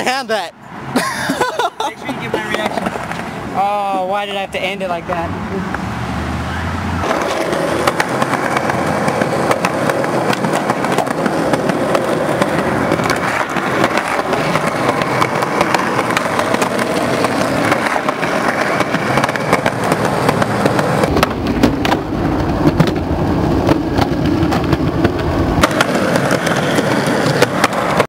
to hand that. Make sure you give my reaction. Oh, why did I have to end it like that?